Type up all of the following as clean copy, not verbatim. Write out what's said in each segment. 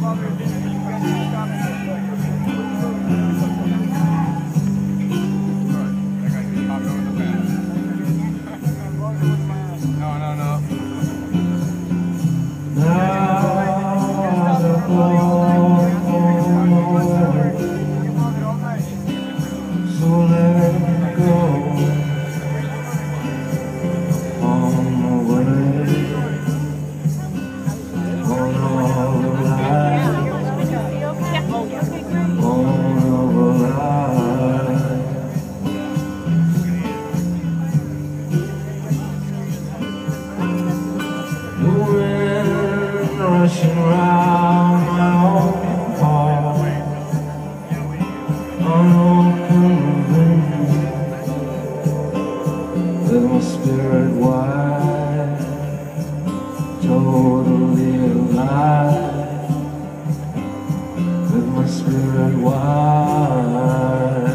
Rushing round my own heart, unopened wound, with my spirit wide, totally alive, with my spirit wide.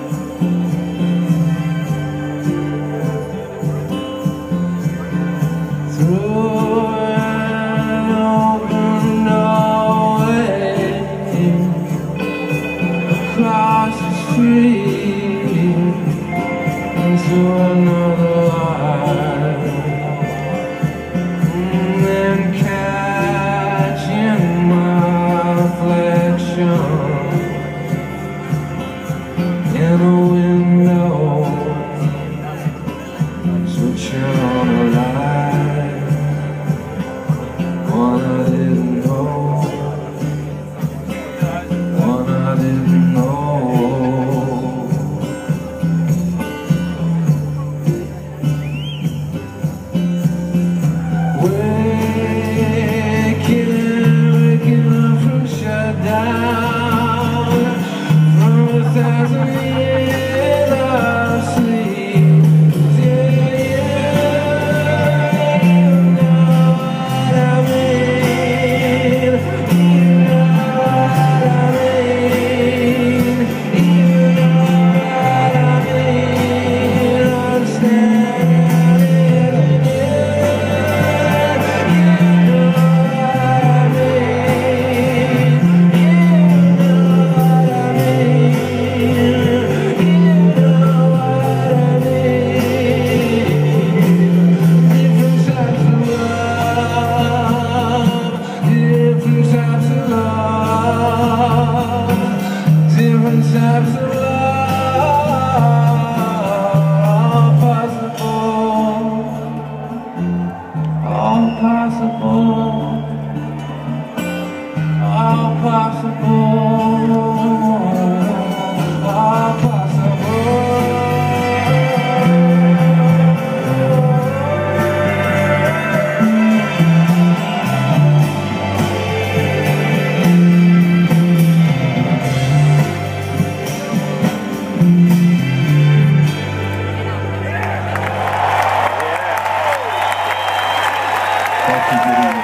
Through across the street into another life, and then catching my reflection in a window, switching on a light, one I didn't know. Waking up from shutdown, from 1,000 years of sleep. Do you know what I mean? You know what I mean? You know what I mean? Understand it. Different types of love, possible, all possible, all possible, all possible. Thank you.